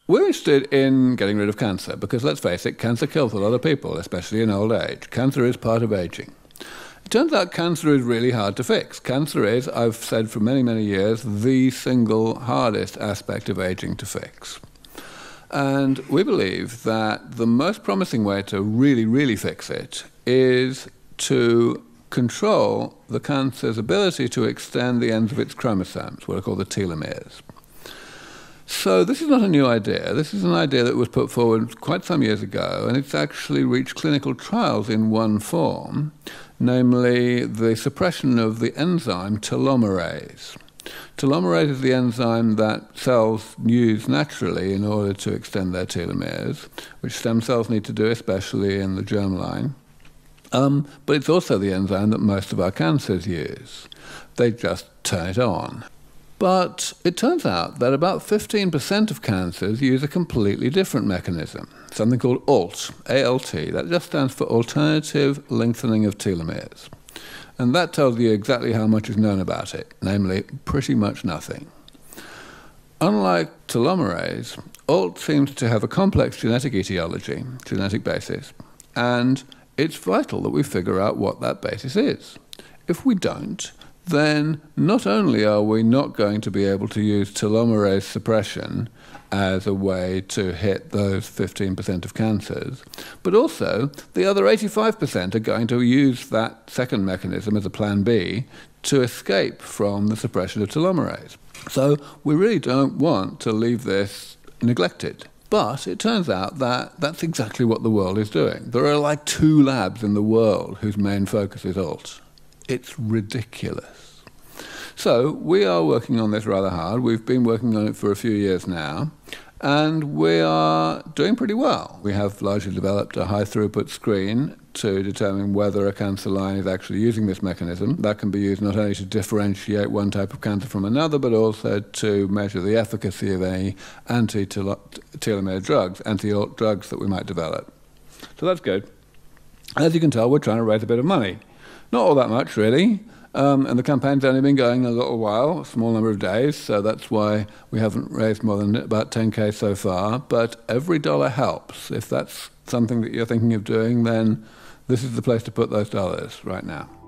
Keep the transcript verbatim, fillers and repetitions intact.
We're interested in getting rid of cancer because, let's face it, cancer kills a lot of people, especially in old age. Cancer is part of aging. It turns out cancer is really hard to fix. Cancer is, I've said for many, many years, the single hardest aspect of aging to fix. And we believe that the most promising way to really, really fix it is to control the cancer's ability to extend the ends of its chromosomes, what are called the telomeres. So this is not a new idea. This is an idea that was put forward quite some years ago, and it's actually reached clinical trials in one form, namely the suppression of the enzyme telomerase. Telomerase is the enzyme that cells use naturally in order to extend their telomeres, which stem cells need to do, especially in the germline. Um, but it's also the enzyme that most of our cancers use. They just turn it on. But it turns out that about fifteen percent of cancers use a completely different mechanism, something called A L T, A L T. That just stands for Alternative Lengthening of Telomeres. And that tells you exactly how much is known about it, namely pretty much nothing. Unlike telomerase, A L T seems to have a complex genetic etiology, genetic basis, and it's vital that we figure out what that basis is. If we don't, then not only are we not going to be able to use telomerase suppression as a way to hit those fifteen percent of cancers, but also the other eighty-five percent are going to use that second mechanism as a plan B to escape from the suppression of telomerase. So we really don't want to leave this neglected. But it turns out that that's exactly what the world is doing. There are like two labs in the world whose main focus is A L T. It's ridiculous. So we are working on this rather hard. We've been working on it for a few years now, and we are doing pretty well. We have largely developed a high-throughput screen to determine whether a cancer line is actually using this mechanism. That can be used not only to differentiate one type of cancer from another, but also to measure the efficacy of any anti-telomere drugs, anti-A L T drugs that we might develop. So that's good. As you can tell, we're trying to raise a bit of money. Not all that much, really. Um, and the campaign's only been going a little while, a small number of days, so that's why we haven't raised more than about ten K so far. But every dollar helps. If that's something that you're thinking of doing, then this is the place to put those dollars right now.